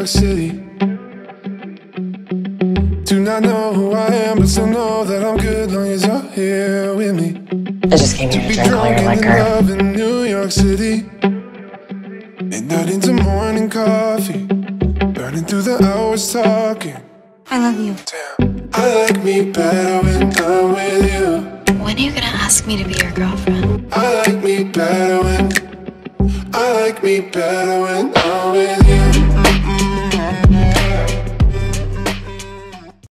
York City. Do not know who I am, but still know that I'm good long as you're here with me. I just came here to drink all your liquor. Love in New York City. Midnight into morning coffee, burning through the hours talking. I love you. Damn, I like me better when I'm with you. When are you gonna ask me to be your girlfriend? I like me better when I'm with you.